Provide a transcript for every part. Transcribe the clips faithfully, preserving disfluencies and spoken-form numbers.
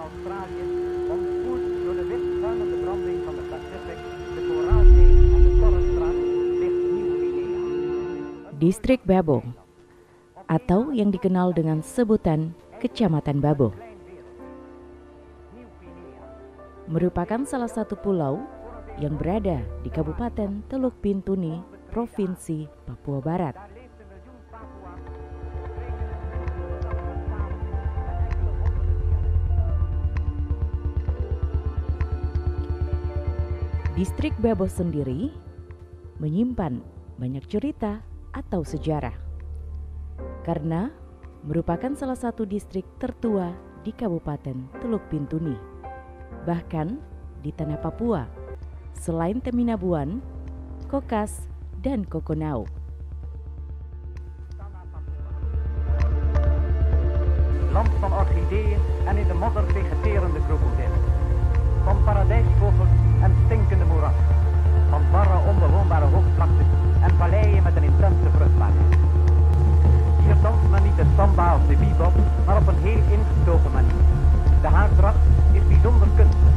Australië, omspoeld door de witzuinende branding van de Pacific, de Koraalzee en de Torresstraat, ligt Nieuw-Guinea. Distrik Babo, atau yang dikenal dengan sebutan Kecamatan Babo, merupakan salah satu pulau yang berada di Kabupaten Teluk Bintuni, Provinsi Papua Barat. Distrik Babo sendiri menyimpan banyak cerita atau sejarah karena merupakan salah satu distrik tertua di Kabupaten Teluk Bintuni, bahkan di tanah Papua, selain Teminabuan, Kokas, dan Kokonau. Land van orchideeën en in de modder vegeterende krokodillen. Van paradijsvogels en stinkende moerassen. Van barre onbewoonbare hoogvlaktes en valleien met een intense vruchtbaarheid. Hier danst men niet de samba of de bebop, maar op een heel ingetogen manier. De haardracht is bijzonder kunstig.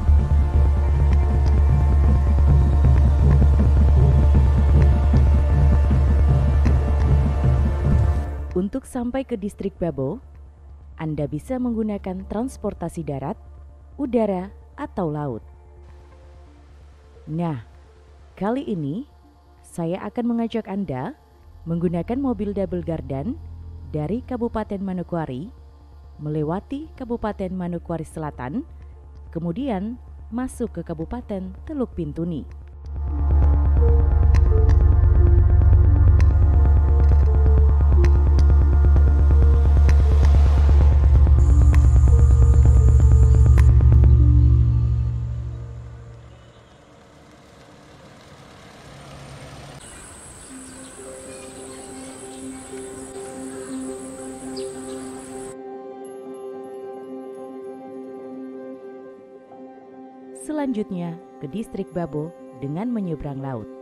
Untuk sampai ke distrik Babo, Anda bisa menggunakan transportasi darat, udara, atau laut. Nah, kali ini saya akan mengajak Anda menggunakan mobil double gardan dari Kabupaten Manokwari, melewati Kabupaten Manokwari Selatan, kemudian masuk ke Kabupaten Teluk Bintuni. Selanjutnya ke distrik Babo dengan menyeberang laut.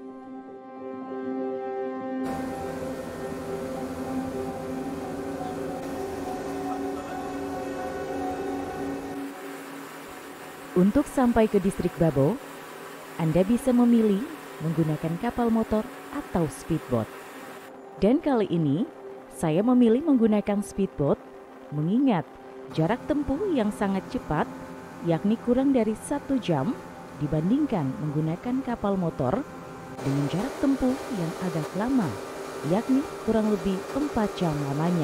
Untuk sampai ke distrik Babo, Anda bisa memilih menggunakan kapal motor atau speedboat. Dan kali ini saya memilih menggunakan speedboat mengingat jarak tempuh yang sangat cepat, yakni kurang dari satu jam dibandingkan menggunakan kapal motor dengan jarak tempuh yang agak lama, yakni kurang lebih empat jam lamanya.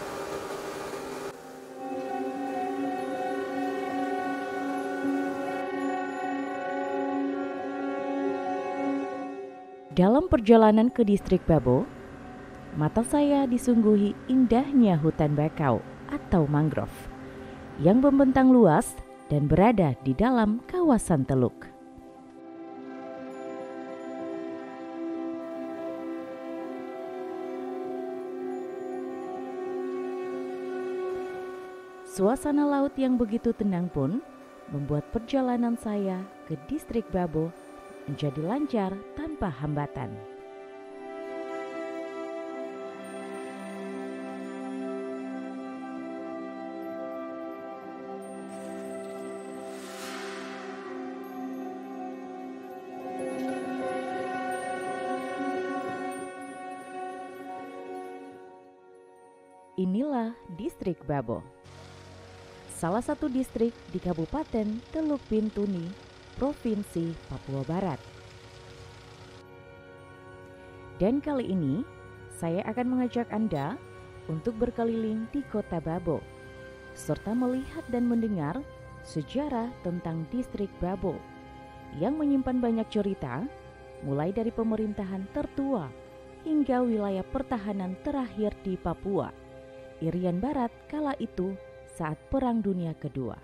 Dalam perjalanan ke distrik Babo, mata saya disungguhi indahnya hutan bakau atau mangrove yang membentang luas dan berada di dalam kawasan teluk. Suasana laut yang begitu tenang pun membuat perjalanan saya ke distrik Babo menjadi lancar tanpa hambatan. Inilah distrik Babo, salah satu distrik di Kabupaten Teluk Bintuni, Provinsi Papua Barat. Dan kali ini saya akan mengajak Anda untuk berkeliling di kota Babo, serta melihat dan mendengar sejarah tentang distrik Babo yang menyimpan banyak cerita, mulai dari pemerintahan tertua hingga wilayah pertahanan terakhir di Papua, Irian Barat kala itu saat Perang Dunia Kedua.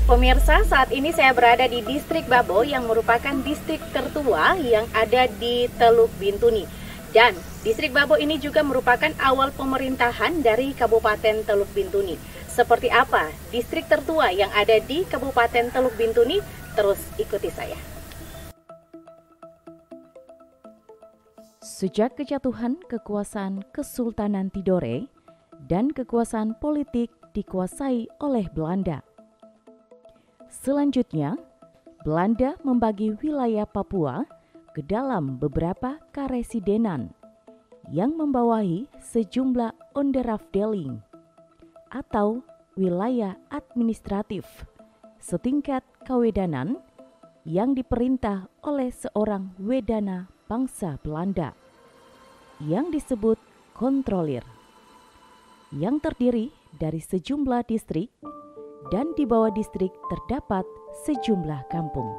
Pemirsa, saat ini saya berada di Distrik Babo yang merupakan distrik tertua yang ada di Teluk Bintuni. Dan Distrik Babo ini juga merupakan awal pemerintahan dari Kabupaten Teluk Bintuni. Seperti apa distrik tertua yang ada di Kabupaten Teluk Bintuni? Terus ikuti saya. Sejak kejatuhan kekuasaan Kesultanan Tidore dan kekuasaan politik dikuasai oleh Belanda. Selanjutnya, Belanda membagi wilayah Papua ke dalam beberapa karesidenan yang membawahi sejumlah onderafdeling atau wilayah administratif setingkat kawedanan yang diperintah oleh seorang wedana bangsa Belanda yang disebut kontrolir, yang terdiri dari sejumlah distrik, dan di bawah distrik terdapat sejumlah kampung.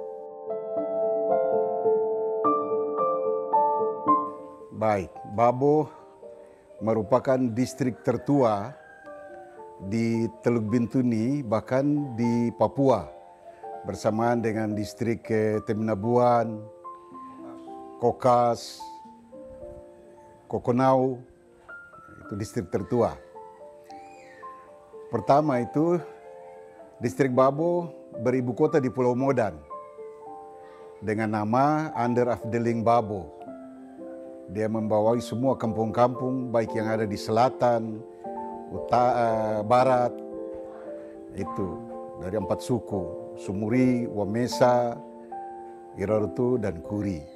Baik, Babo merupakan distrik tertua di Teluk Bintuni, bahkan di Papua, bersamaan dengan distrik Teminabuan, Kokas, Kokonau, itu distrik tertua. Pertama itu, distrik Babo beribu kota di Pulau Modan dengan nama Onderafdeling Babo. Dia membawahi semua kampung-kampung baik yang ada di selatan, utara, barat, itu dari empat suku, Sumuri, Wamesa, Irarutu, dan Kuri.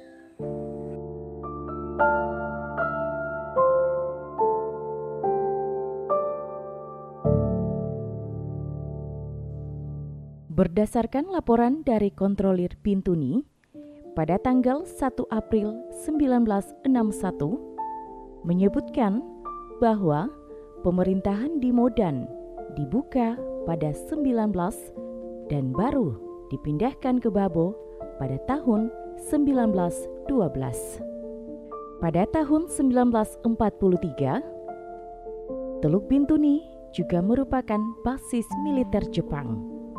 Berdasarkan laporan dari Kontrolir Bintuni, pada tanggal satu April seribu sembilan ratus enam puluh satu menyebutkan bahwa pemerintahan di Modan dibuka pada sembilan belas dan baru dipindahkan ke Babo pada tahun seribu sembilan ratus dua belas. Pada tahun seribu sembilan ratus empat puluh tiga, Teluk Bintuni juga merupakan basis militer Jepang.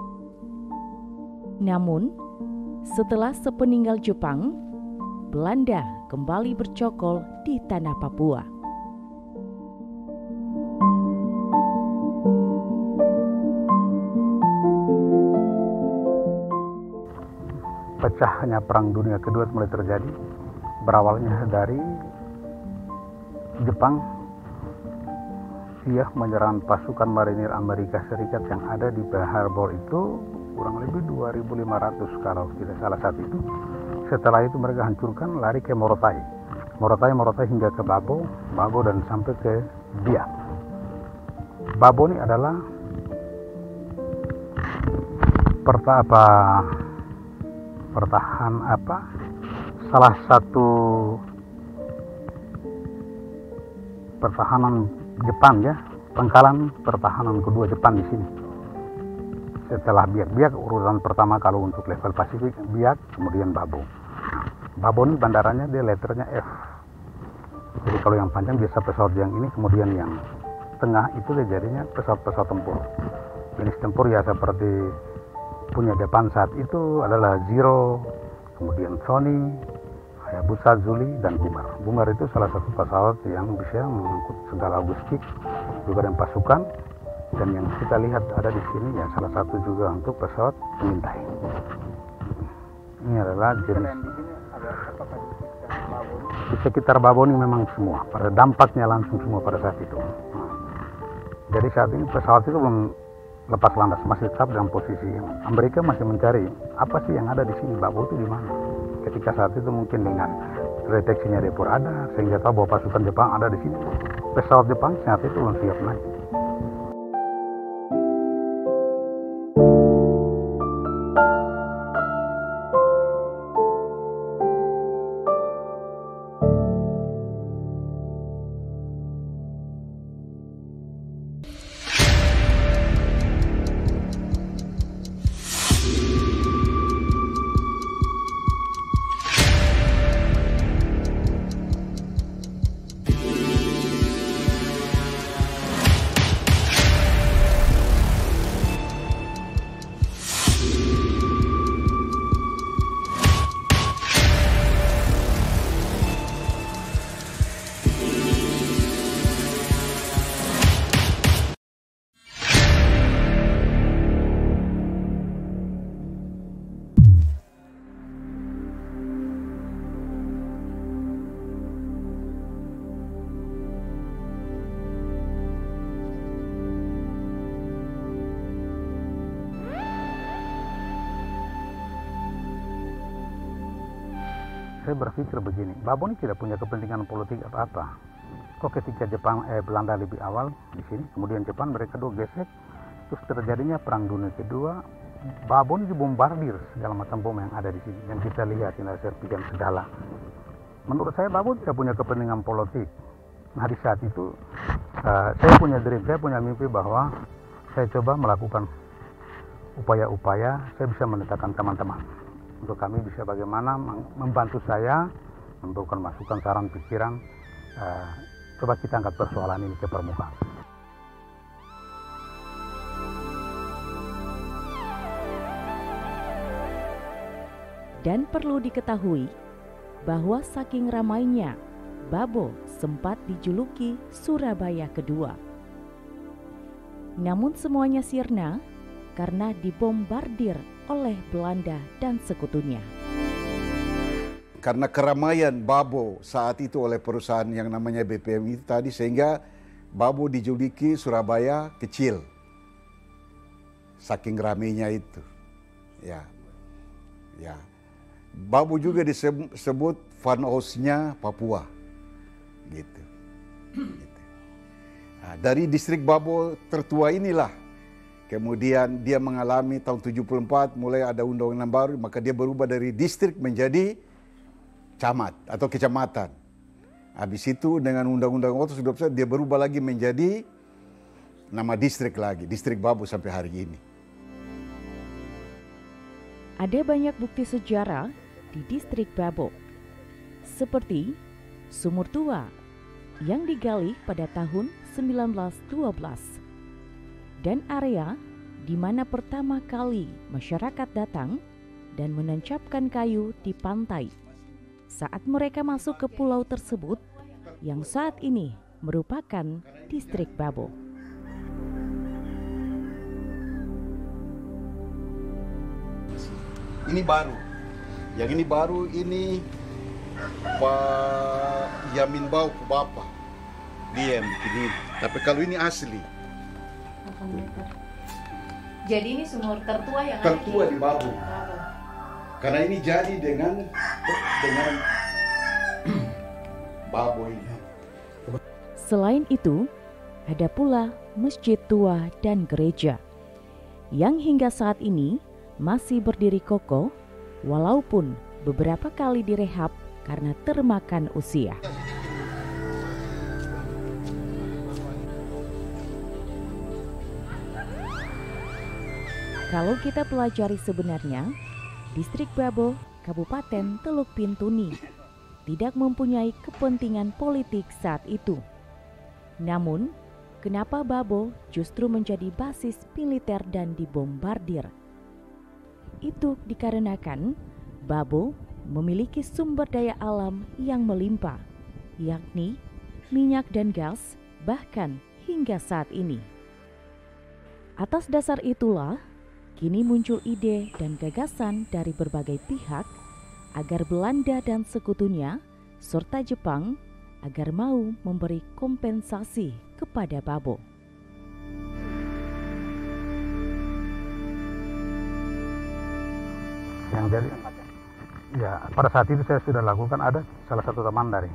Namun, setelah sepeninggal Jepang, Belanda kembali bercokol di tanah Papua. Pecahnya Perang Dunia Kedua mulai terjadi, berawalnya dari Jepang. Ia menyerang pasukan marinir Amerika Serikat yang ada di Pearl Harbor itu kurang lebih dua ribu lima ratus kalau tidak salah saat itu. Setelah itu mereka hancurkan, lari ke Morotai. Morotai, Morotai hingga ke Babo, Babo dan sampai ke Biak. Babo ini adalah perta apa, pertahan apa, salah satu pertahanan Jepang ya, pangkalan pertahanan kedua Jepang di sini. Setelah Biak, Biak urutan pertama kalau untuk level Pasifik, Biak, kemudian Babo. Babo ini bandaranya dia letternya F. Jadi kalau yang panjang biasa pesawat yang ini, kemudian yang tengah itu dia jadinya pesawat-pesawat tempur. Jenis tempur ya seperti punya Jepang saat itu adalah Zero, kemudian Sony, Hayabusa, Zuli, dan Bumar. Bumar itu salah satu pesawat yang bisa mengangkut segala logistik, juga dengan pasukan. Dan yang kita lihat ada di sini ya salah satu juga untuk pesawat pengintai. Ini adalah jenis. Di sekitar Babo ini memang semua, pada dampaknya langsung semua pada saat itu. Jadi saat ini pesawat itu belum lepas landas, masih tetap dalam posisi. Amerika masih mencari apa sih yang ada di sini, Babo itu di mana. Ketika saat itu mungkin dengan deteksinya Depur ada, sehingga tahu bahwa pasukan Jepang ada di sini. Pesawat Jepang saat itu belum siap naik. saya berpikir begini, Babo ini tidak punya kepentingan politik apa-apa. Kok ketika Jepang, eh, Belanda lebih awal di sini, kemudian Jepang mereka dua gesek, terus terjadinya Perang Dunia Kedua, Babo ini dibombardir segala macam bom yang ada di sini, yang kita lihat ini serpihan segala. Menurut saya Babo tidak punya kepentingan politik. Nah di saat itu uh, saya punya dream, saya punya mimpi bahwa saya coba melakukan upaya-upaya, saya bisa mendatangkan teman-teman untuk kami bisa bagaimana membantu saya, memberikan masukan, saran, pikiran. Uh, coba kita angkat persoalan ini ke permukaan. Dan perlu diketahui bahwa saking ramainya, Babo sempat dijuluki Surabaya Kedua. Namun semuanya sirna karena dibombardir oleh Belanda dan sekutunya. Karena keramaian Babo saat itu oleh perusahaan yang namanya B P M itu tadi, sehingga Babo dijuluki Surabaya Kecil. Saking ramainya itu. Ya. Ya. Babo juga disebut Van House-nya Papua, gitu. gitu. Nah, dari distrik Babo tertua inilah, kemudian dia mengalami tahun tujuh puluh empat mulai ada undang-undang baru, maka dia berubah dari distrik menjadi camat atau kecamatan. Habis itu dengan undang-undang Otto sudah dia berubah lagi menjadi nama distrik lagi, distrik Babo sampai hari ini. Ada banyak bukti sejarah di distrik Babo, seperti sumur tua yang digali pada tahun sembilan belas dua belas dan area di mana pertama kali masyarakat datang dan menancapkan kayu di pantai saat mereka masuk ke pulau tersebut yang saat ini merupakan distrik Babo. Ini baru, yang ini baru ini Pak Yamin Bau ke Bapak, dia yang bikin ini. Tapi kalau ini asli. delapan meter. Jadi ini sumur tertua yang tertua ada di Babo. Karena ini jadi dengan dengan Babo ini. Selain itu, ada pula masjid tua dan gereja yang hingga saat ini masih berdiri kokoh walaupun beberapa kali direhab karena termakan usia. Kalau kita pelajari sebenarnya, distrik Babo, Kabupaten Teluk Bintuni tidak mempunyai kepentingan politik saat itu. Namun, kenapa Babo justru menjadi basis militer dan dibombardir? Itu dikarenakan Babo memiliki sumber daya alam yang melimpah, yakni minyak dan gas, bahkan hingga saat ini. Atas dasar itulah, kini muncul ide dan gagasan dari berbagai pihak agar Belanda dan sekutunya serta Jepang agar mau memberi kompensasi kepada Babo. Yang jadi, ya pada saat itu saya sudah lakukan, ada salah satu teman dari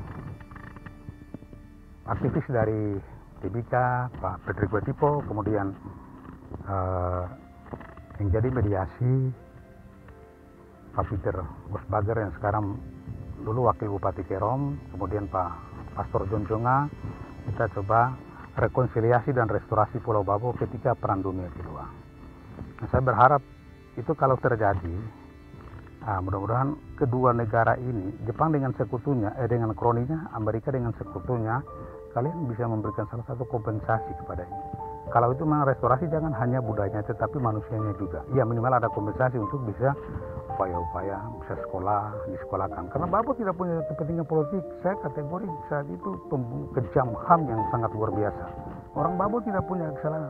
aktivis dari Tibika, Pak Patrick Wetipo, kemudian uh, yang jadi mediasi Pak Peter Gosbager yang sekarang dulu Wakil Bupati Kerom, kemudian Pak Pastor Jonjonga, kita coba rekonsiliasi dan restorasi Pulau Babo ketika Perang Dunia Kedua. Nah, saya berharap itu kalau terjadi, nah, mudah-mudahan kedua negara ini, Jepang dengan sekutunya, eh dengan kroninya, Amerika dengan sekutunya, kalian bisa memberikan salah satu kompensasi kepada ini. Kalau itu memang restorasi, jangan hanya budayanya, tetapi manusianya juga. Ya minimal ada kompensasi untuk bisa upaya-upaya, bisa sekolah, disekolahkan. Karena Babo tidak punya kepentingan politik, saya kategori saat itu kejam H A M yang sangat luar biasa. Orang Babo tidak punya kesalahan.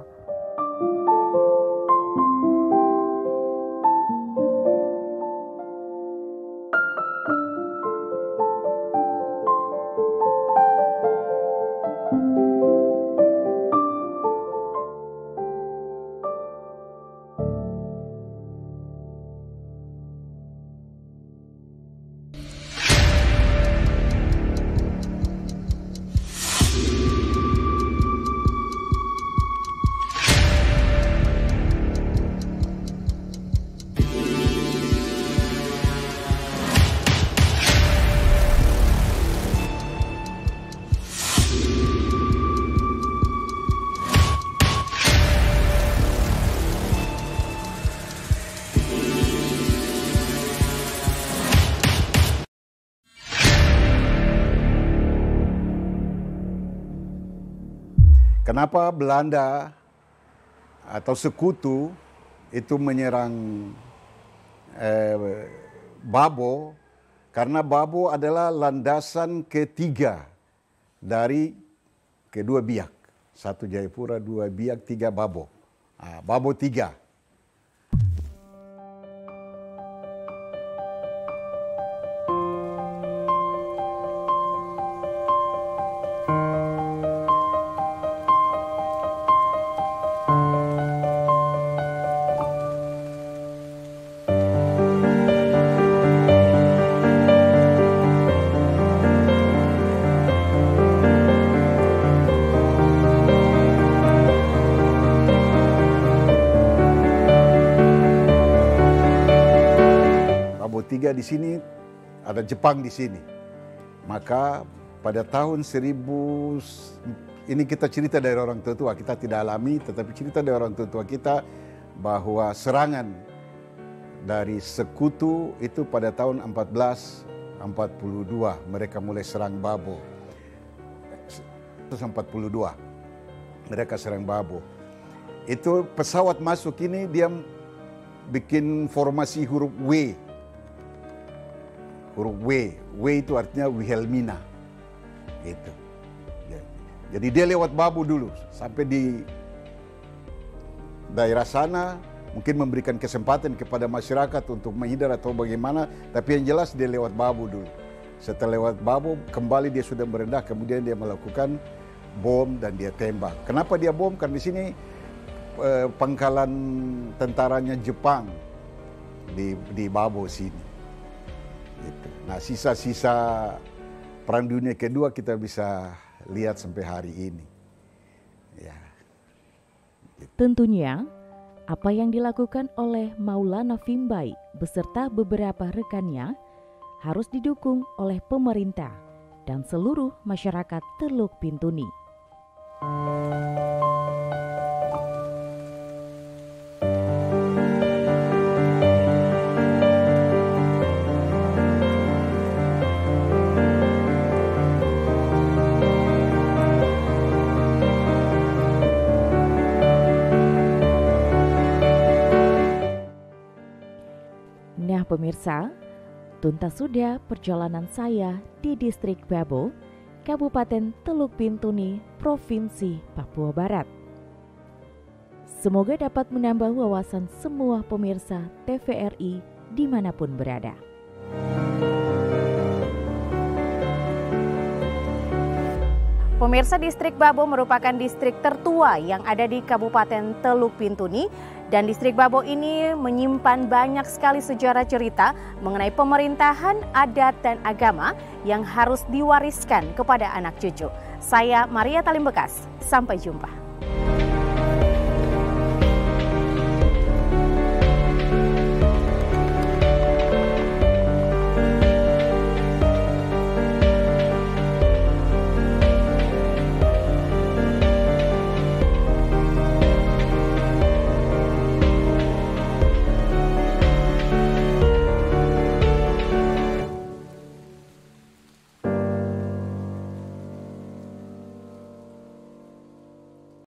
kenapa Belanda atau sekutu itu menyerang eh, Babo, karena Babo adalah landasan ketiga dari kedua Biak. Satu Jayapura, dua Biak, tiga Babo. Nah, Babo tiga. Tiga di sini, ada Jepang di sini. Maka pada tahun seribu, ini kita cerita dari orang tua, kita tidak alami, tetapi cerita dari orang tua kita bahwa serangan dari sekutu itu pada tahun seribu empat ratus empat puluh dua mereka mulai serang Babo. seribu empat ratus empat puluh dua mereka serang Babo. Itu pesawat masuk ini dia bikin formasi huruf W. Huruf W, W itu artinya Wilhelmina, gitu. Jadi dia lewat Babo dulu, sampai di daerah sana, mungkin memberikan kesempatan kepada masyarakat untuk menghindar atau bagaimana, tapi yang jelas dia lewat Babo dulu. Setelah lewat Babo, kembali dia sudah merendah, kemudian dia melakukan bom dan dia tembak. Kenapa dia bom? Karena di sini eh, pangkalan tentaranya Jepang di di Babo sini. Gitu. Nah, sisa-sisa Perang Dunia Kedua kita bisa lihat sampai hari ini. Ya. Gitu. Tentunya, apa yang dilakukan oleh Maulana Vimbai beserta beberapa rekannya harus didukung oleh pemerintah dan seluruh masyarakat Teluk Bintuni. Nah pemirsa, tuntas sudah perjalanan saya di Distrik Babo, Kabupaten Teluk Bintuni, Provinsi Papua Barat. Semoga dapat menambah wawasan semua pemirsa T V R I dimanapun berada. Pemirsa, Distrik Babo merupakan distrik tertua yang ada di Kabupaten Teluk Bintuni. Dan Distrik Babo ini menyimpan banyak sekali sejarah cerita mengenai pemerintahan, adat, dan agama yang harus diwariskan kepada anak cucu. Saya Maria Talim Bekas, sampai jumpa.